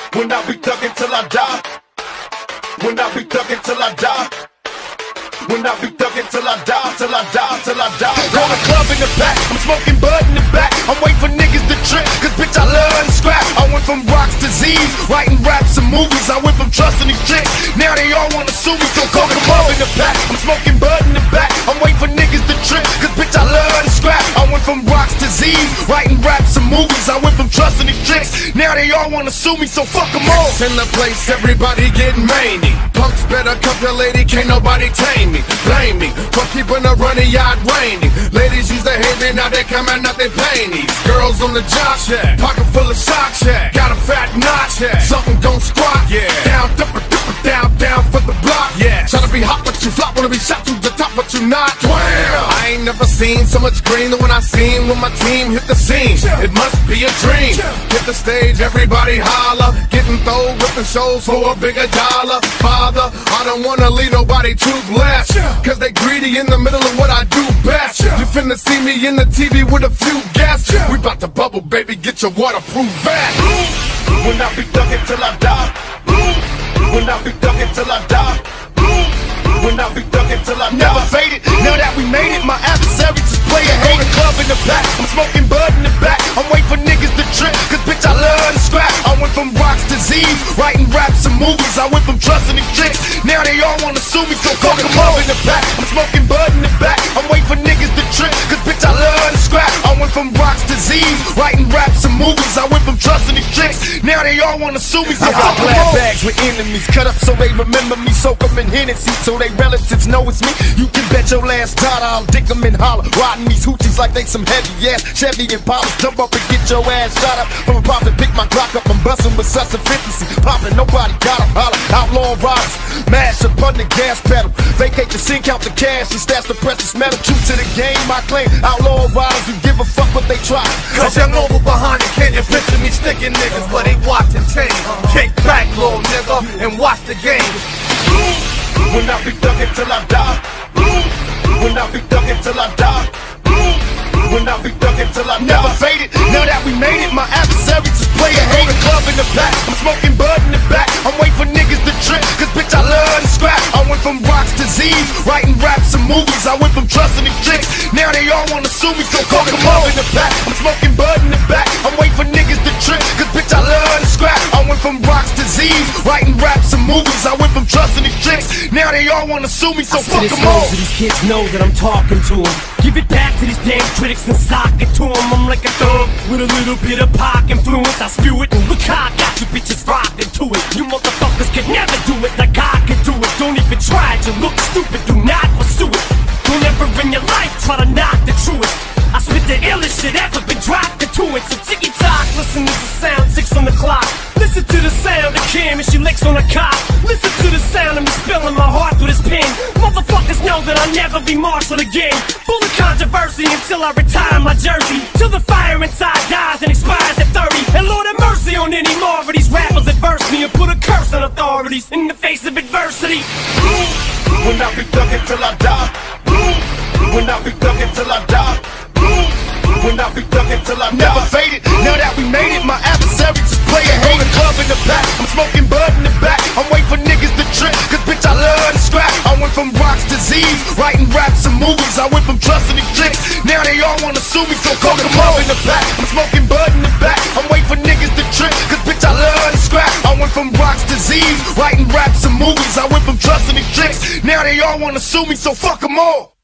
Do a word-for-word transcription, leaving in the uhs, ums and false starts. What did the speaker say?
When I be thuggin' till I die. When I be thuggin' till I die. When I be thuggin' till I die, till I die, till I die. Call the club in the back, I'm smoking bud in the back. I'm waiting for niggas to trip, cause bitch I love to scrap. I went from rocks to Z's, writing raps and movies. I went from trusting these chicks, now they all wanna sue me. So call the club in the back, I'm smoking bud in the back. I'm waiting for niggas to trip, cause bitch I love to scrap. I went from rocks to Z's, writing raps and movies. I went from trusting these chicks, now they all wanna sue me. So fuck them all. In the place, everybody getting many. Punks better cuff your lady, can't nobody tame me. Blame me for keeping a running yard raining. Ladies used to hate me, now they coming out they panties. Girls on the job shack, pocket full of socks, yeah. Got a fat notch, yeah. Something don't squat, yeah. Down, dipper, dipper, down, down for the block, yeah. Try to be hot but you flop, wanna be shot to the top but you not. Damn. I ain't never seen so much green than when I seen when my team hit the scene. It must be a dream. Hit the stage, everybody holler, getting thrown, ripping shows for a bigger dollar. Father, I don't wanna leave nobody toothless, cause they greedy in the middle of what I do best. You finna see me in the T V with a few guests. We bout to bubble, baby, get your waterproof vest. When I be thuggin' till I die. When I be thuggin' till I die. When I be thuggin' till I never faded. Now that we made it, my adversaries just play a hate. Club in the back, I'm smoking bud in the back. I'm waiting for niggas to trip, cause bitch I love to scrap. I went from rocks to Z's, writing raps and movies. I went from trusting these chicks, now they all wanna sue me. So fuck them all in the back, I'm smoking bud in the back. I'm waiting for niggas to trip, cause bitch I love to scrap. I went from rocks to Z's, writing raps and movies. I went from trusting these chicks, now they all wanna sue me. So I got black bags with enemies, cut up so they remember me. Soak them in Hennessy so they relatives know it's me. You can bet your last dollar I'll dick them and holler, riding these hoochies like they some heavy ass Chevy and Impala. Jump up and get your ass shot up from a profit. Pick my Glock up, I'm bustin' with such efficiency. Poppin', nobody got 'em, holler. Outlaw riders, mash up on the gas pedal. Vacate the scene, count the cash and stash the precious metal. True to the game, I claim. Outlaw riders who give a fuck what they try. Cause young over behind it, can you picture me sticking niggas but ain't watching change? Kick back, little nigga, and watch the game. When I be thuggin' till I die. When I be thuggin' till I die. When I be thuggin' till I never faded. Now that we made it, my adversaries just play a hate. Club in the back, I'm smoking bud in the back. I'm waiting for niggas to trip, cause bitch I love to scrap. I went from rocks to Z's, writing raps and movies. I went from trusting these chicks, now they all wanna sue me. So fuck them all in the back, I'm smoking bud in the back. I'm waiting for niggas to trip, cause bitch I love to scrap. I went from rocks to Z's, writing raps and movies. I went from trusting these chicks, now they all wanna sue me. So fuck them all. So these kids know that I'm talking to them. Give it back to these damn critics and sock it to them. I'm like a thug with a little bit of pop influence. I spew it and look how I got you bitches rockin' to it. You motherfuckers can never do it like I can do it. Don't even try it, you look stupid, do not pursue it. Don't ever in your life try to knock the truest. I spit the illest shit ever been dropped into it. So ticky tock, listen to the sound, six on the clock. Listen to the sound of Kim and she licks on the cop. Listen to the sound of me spilling my heart through this pen. Motherfuckers know that I'll never be marshaled again. Full of controversy until I retire my jersey. Till the fire inside dies and expires at thirty. And Lord have mercy on any more of these rappers that verse me and put a curse on authorities in the face of adversity. When I be thuggin' till I die. When I be thuggin' till I die. When I be thuggin' till I never faded. Now that we made it, my adversaries just play a hate. Club in the back, I'm smoking bud in the back. I'm waiting for niggas to trip, cause bitch I love to scrap. I went from rocks to Z's, writing raps and movies. I went from trusting these chicks, now they all wanna sue me. So call them all in the back, I'm smoking bud in the back. I'm waiting for niggas to trip, cause bitch I love to scrap. I went from rocks to Z's, writing raps and movies. I went from trusting these chicks, now they all wanna sue me. So fuck them all.